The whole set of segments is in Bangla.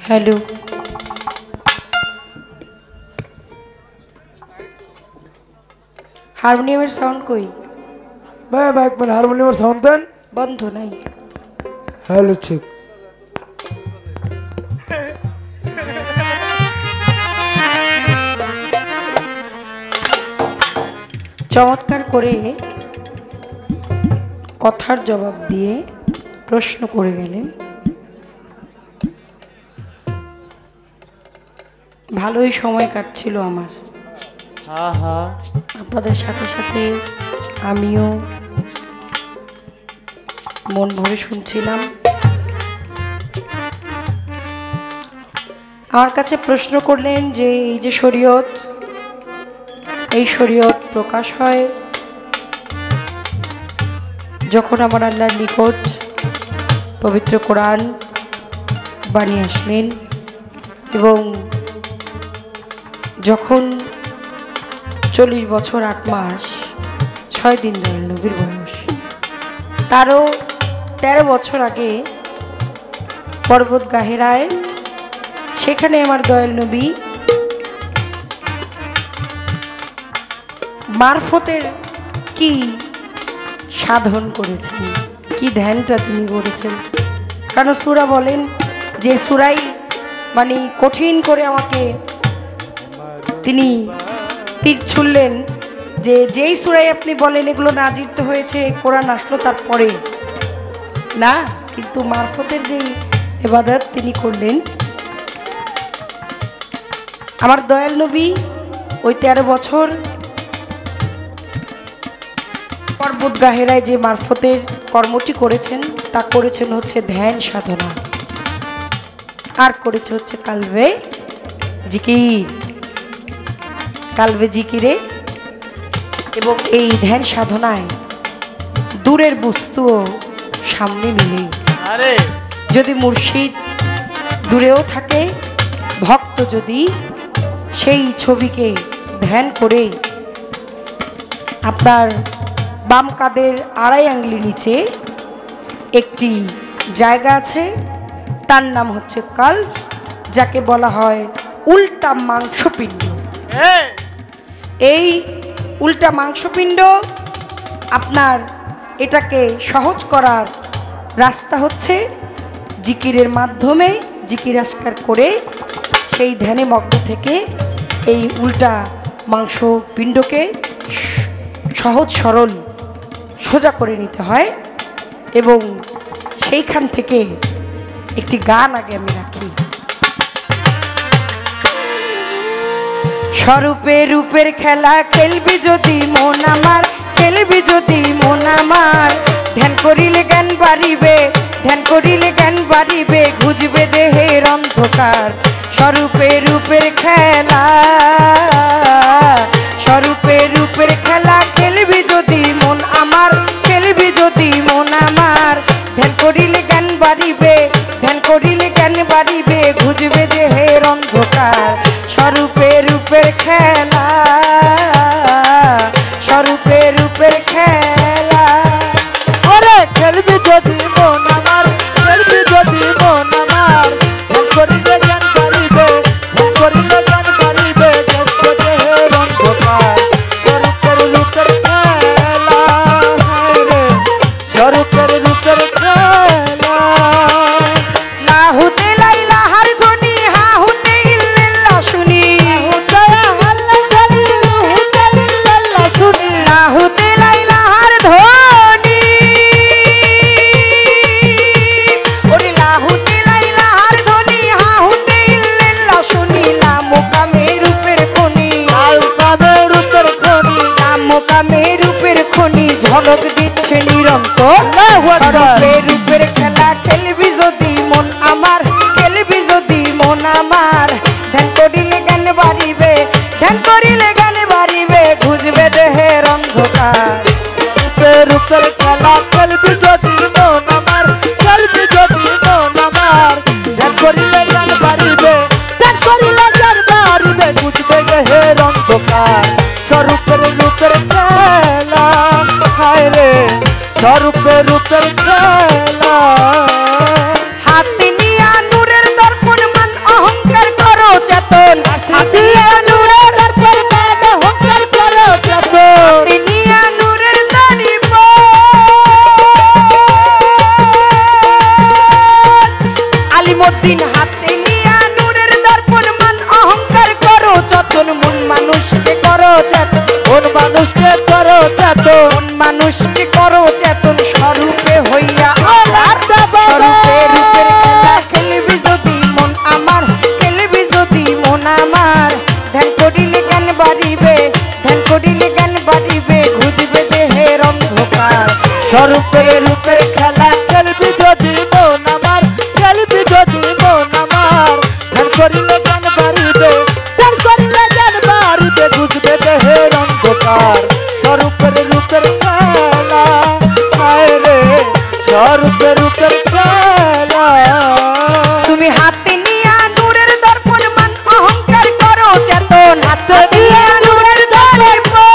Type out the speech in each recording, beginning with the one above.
हेलो हारमोनियम साउंड कोई मैं एक मिनट हारमोनियम साउंड दें बंद हो नहीं हेलो ठीक चमत्कार करे कथार जवाब दिए प्रश्न करे गेलेन भालोई समय काटछिलो आमार आपनादेर साथे साथे आमियो मन भरे शुनछिलाम आमार काछे प्रश्न करलेन जे एई जे शरीयत এই শরীয়ত প্রকাশ হয় যখন আমার আল্লাহর নিকট পবিত্র কোরআন বাণী আসলেন এবং যখন 40 বছর 8 মাস 6 দিন দয়াল নবীর বয়স তারও 13 বছর আগে পর্বত গাহেরায় সেখানে আমার দয়াল নবী মারফতের কি সাধন করেছেন কি ধ্যানটা তিনি করেছেন কারণ সূরা বলেন যে সূরাই মানে কঠিন করে আমাকে তিনি তীর ছুড়লেন যে যেই সূরাই আপনি বলেন এগুলো নাজিল তো হয়েছে কোরআন আসলো তারপরে না কিন্তু মারফতের যেই ইবাদত তিনি করলেন আমার দয়াল নবী ওই 13 বছর পর্বত গাহেরায় যে মারফতের কর্মটি করেছেন তা করেছেন হচ্ছে ধ্যান সাধনা আর করেছে হচ্ছে কালবে জিকিরে এবং এই ধ্যান সাধনায় দূরের বস্তুও সামনে মিলে যদি মুর্শিদ দূরেও থাকে ভক্ত যদি সেই ছবিকে ধ্যান করে আপনার বাম কাঁধের আড়াই আঙ্গুলি নিচে একটি জায়গা আছে তার নাম হচ্ছে কাল্ব যাকে বলা হয় উল্টা মাংসপিণ্ড এই উল্টা মাংসপিণ্ড আপনার এটাকে সহজ করার রাস্তা হচ্ছে জিকিরের মাধ্যমে জিকির আসকার করে সেই ধ্যানে মগ্ন থেকে এই উল্টা মাংসপিণ্ডকে সহজ সরল সোজা করে নিতে হয় এবং সেইখান থেকে একটি গান আগে আমি রাখি স্বরূপে রূপের খেলা খেলবি যদি মন আমার খেলবি যদি মন আমার ধ্যান করিলে জ্ঞান বাড়িবে ধ্যান করিলে জ্ঞান বাড়িবে ঘুজবে দেহের অন্ধকার স্বরূপে রূপের খেলা স্বরূপে রূপের খেলা খেলবি যদি মন আমার খেলবি যদি মন আমার ধ্যান করিলে জ্ঞান বাড়িবে ধ্যান করিলে জ্ঞান বাড়িবে ঘুজবে দেহের অন্ধকার স্বরূপে রূপের খেলা স্বরূপে রূপের খেলা ওরে খেলবি যদি মন আমার খেলবি যদি মন আমার ধ্যান করিলে জ্ঞান বাড়িবে ধ্যান করিলে জ্ঞান বাড়িবে দেখতে দেহের অন্ধকার স্বরূপের রূপের খেলা রে স্বরূপের রূপের খেলা লাহুতে লাইলা হার ধ্বনি হাহুতে ইল্লাল্লাহ শুনি লাহুতে লাইলা হার ধ্বনি ওরে লাহুতে লাইলা হার ধ্বনি হাহুতে ইল্লাল্লাহ শুনি লামুকামে রূপের খনি লামুকামে রূপের খনি ঝলক দিচ্ছে নিরন্তর রূপের খেলা খেলবি যদি মন আমার খেলবি যদি মন আমার ধ্যান করিলে জ্ঞান বাড়িবে ধ্যান করিলে জ্ঞান বাড়িবে ঘুজবে দেহের অন্ধকার রূপের খেলা খেলবি যদি মন আমার খেলবি যদি মন আমার ধ্যান করিলে জ্ঞান বাড়িবে ধ্যান করিলে জ্ঞান বাড়িবে বুঝবে দেহের অন্ধকার স্বরূপের রূপের খেলা হায় রে স্বরূপের রূপের খেলা হাতে নিয়া নূরের দর্পণ মান করিলে জ্ঞান বাড়িবে ঘুচবে দেহের অন্ধকার স্বরূপের রূপের খেলা খেলবি যদি মন আমার খেলবি যদি মন আমার ধ্যান করিলে জ্ঞান বাড়িবে ধ্যান করিলে জ্ঞান বাড়িবে বুঝবে দেহের অন্ধকার স্বরূপের রূপের খেলা হায় রে স্বরূপের রূপের খেলা তুমি হাতে নিয়া নূরের দর্পণ মান অহংকার করো চেতন হাতে নিয়া নূরের দর্পণ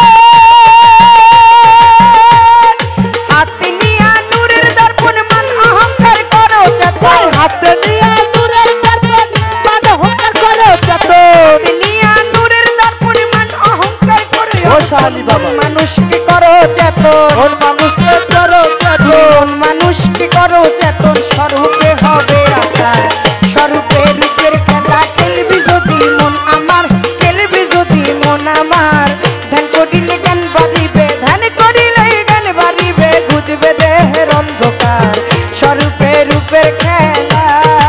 হাতে নিয়া নূরের দর্পণ মান অহংকার করো চেতন হাতে নিয়ে নূরের দর্পণ মান অহংকার করো চেতন হাতে নিয়া নূরের দর্পণ মান অহংকার করো ও শালি বাবা মানুষকে করো চেতন ওর মানুষকে করো চেতন মন মানুষকে করো চেতন স্বরূপে হবে আকার স্বরূপে রূপের খেলা খেলবি যদি মন আমার খেলবি যদি মন আমার ধ্যান করিলে জ্ঞান বাড়িবে ধ্যান করিলে জ্ঞান বাড়িবে বুঝবে দেহের অন্ধকার স্বরূপে রূপের খেলা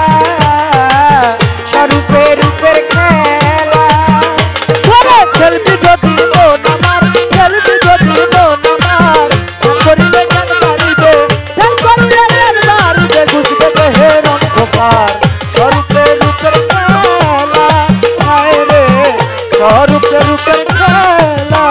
স্বরূপে রূপের খেলা ধরে খেলবি যদি মন আমার খেলবি যদি মন আমার ধ্যান করিলে জ্ঞান বাড়িবে ধ্যান করিলে জ্ঞান বাড়িবে বুঝবে দেহের অন্ধকার স্বরূপে রূপের খেলা হায় রে স্বরূপে রূপের খেলা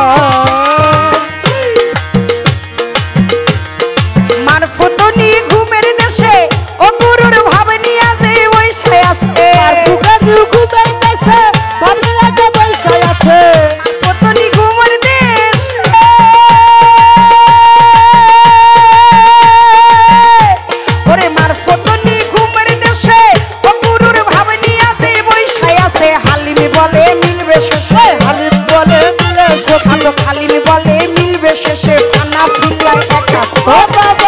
মারফতনি ঘুমের দেশে ও গুরুর ভাব নিয়া যে বৈশে আছে আর বুকের ঘুমের দেশে ভাবনি আছে বৈশাখ আছে মারফতনি ঘুমের দেশে ওরে মারফতনি ঘুমের দেশে ও গুরুর ভাব নিয়া যে বৈশে আছে হালিমি বলে মিলবে শেষে হালিম বলে মিলে সখী ভালো হালিমি বলে মিলবে শেষে ফানা ফিল্লার একা ও বাবা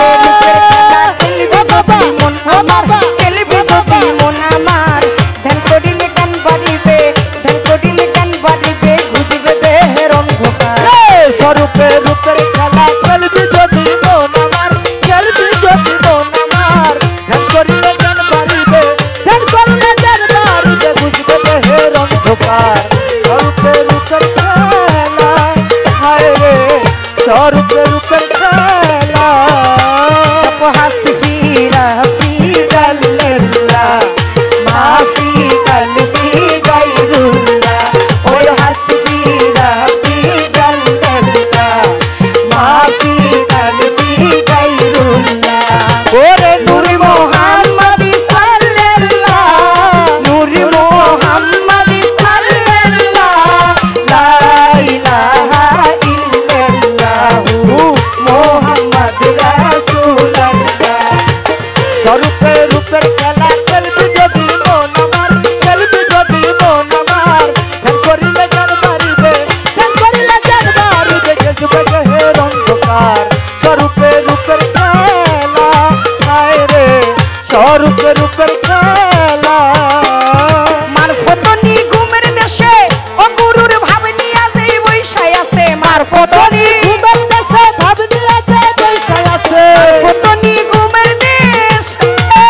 মন আমার খেলবি যদি মন আমার ধ্যান করিলে জ্ঞান বাড়িবে ধ্যান করিলে জ্ঞান বাড়িবে বুঝবে দেহের অন্ধকার স্বরূপে রূপের খেলা খেলবি যদি মন আমার খেলবি যদি মন আমার ধ্যান করিলে জ্ঞান বাড়িবে ধ্যান করিলে জ্ঞান বাড়িবে বুঝবে দেহের অন্ধকার স্বরূপে রূপের খেলা হায় রে স্বরূপে রূপের খেলা जब हंसी रहती जल्लल्लाह माफी कल्फी गैरुल्लाह ओए हंसी रहती जल्लल्लाह माफी कल्फी गैरुल्लाह ওরে नूर मोहम्मद सल्लल्लाह नूर मोहम्मद सल्लल्लाह ला इलाहा इल्लल्लाह मोहम्मद रसूलुल्लाह স্বরূপে রূপের খেলা খেলবি যদি মন আমার খেলবি যদি মন আমার ধ্যান করিলে জ্ঞান বাড়িবে ধ্যান করিলে জ্ঞান বাড়িবে বুঝবে দেহের অন্ধকার স্বরূপে রূপের খেলা হায় রে স্বরূপে রূপের খেলা মারফতনি ঘুমের দেশে ও গুরুর ভাব নিয়া যে বৈশায় আছে মারফতনি ঘুমের দেশে ভাবনি আছে বৈশাখ আছে মারফতনি ঘুমের দেশে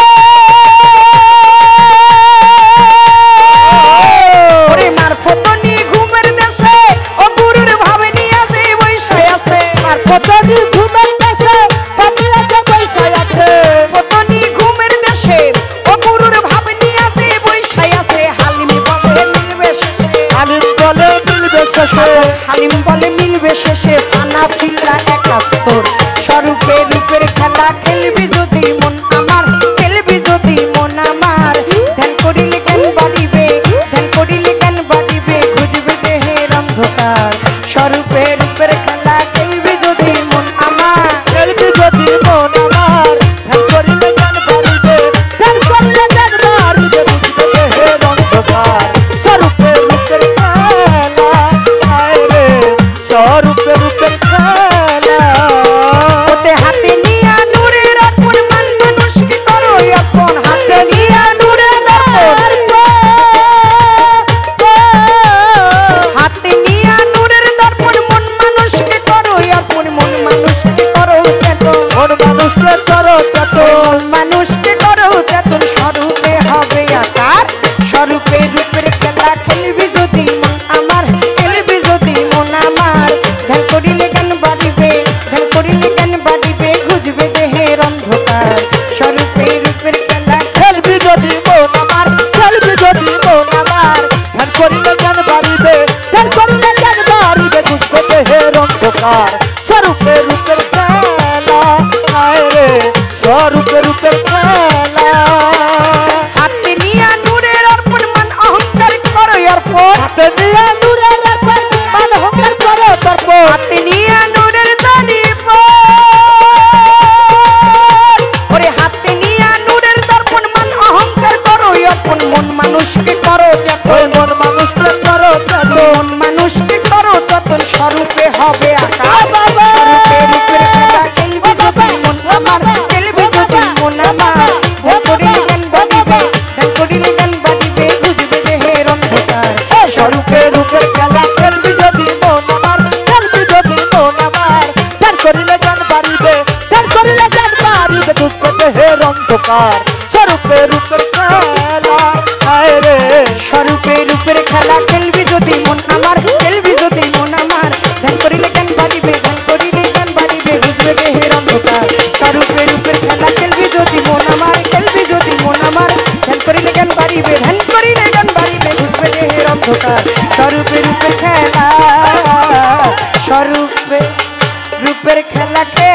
ওরে মারফতনি ঘুমের দেশে ও গুরুর ভাব নিয়া যে বৈশায় আছে কতনি ঘুমের দেশে ভাবনি আছে বৈশাখ আছে মারফতনি ঘুমের দেশে ও গুরুর ভাব নিয়া যে বৈশায় আছে হালিমি বলে মিলবে শেষে আলিম বলে মিলবে শেষে হালিম বলে মিলবে শেষে ফানা ফিল্লা একাস্তর স্বরূপে রূপের খেলা খেলবি যদি মন আমার খেলবি যদি মন আমার ধ্যান করিলে জ্ঞান বাড়িবে ধ্যান করিলে জ্ঞান বাড়িবে খুঁজবে দেহের অন্ধকার স্বরূপে রূপের খেলা খেলবি যদি মন আমার খেলবি যদি মন আমার ধ্যান করিলে জ্ঞান বাড়িবে ধ্যান করিলে জ্ঞান বাড়িবে বুঝবে দেহের অন্ধকার স্বরূপে রূপের খেলা হায় রে স্বরূপে রূপের খেলা ওতে হাতে অন্ধকার স্বরূপে রূপের খেলা হায় রে স্বরূপে রূপের খেলা হাতে নিয়া নূরের অর্পণ মান অহংকার করো অর্পণ হাতে নিয়ে নূরের অর্পণ মান অহংকার করো তর্পণ হাতে নিয়া নূরের দর্পণ ওরে হাতে নিয়া নূরের দর্পণ মান অহংকার করো অর্পণ মন মানুষকে করো ওই চেতন মন মানুষকে করো চেতন মন মানুষকে করো চেতন স্বরূপে হবে আকাশ বাবা। স্বরূপে রূপের খেলা খেলবি যদি মন আমার খেলবি যদি মন আমার ধ্যান করিলে জ্ঞান বাড়িবে ধ্যান করিলে জ্ঞান বাড়িবে বুঝবে দেহের অন্ধকার স্বরূপে রূপের খেলা খেলবি যদি মন আমার খেলবি যদি মন আমার ধ্যান করিলে জ্ঞান বাড়িবে ধ্যান করিলে জ্ঞান বাড়িবে দুঃখে দেহের অন্ধকার স্বরূপে রূপের খেলা হায় রে স্বরূপে রূপের খেলা খেলবি যদি মন আমার খেলবি যদি মন আমার ধ্যান করিলে জ্ঞান বাড়িবে ধ্যান করিলে জ্ঞান বাড়িবে বুঝবে দেহের অন্ধকার স্বরূপে রূপের খেলা খেলবি যদি মন আমার খেলবি যদি মন আমার ধ্যান করিলে জ্ঞান বাড়িবে ধ্যান করিলে জ্ঞান বাড়িবে বুঝবে দেহের অন্ধকার স্বরূপে রূপের খেলা স্বরূপে রূপের খেলা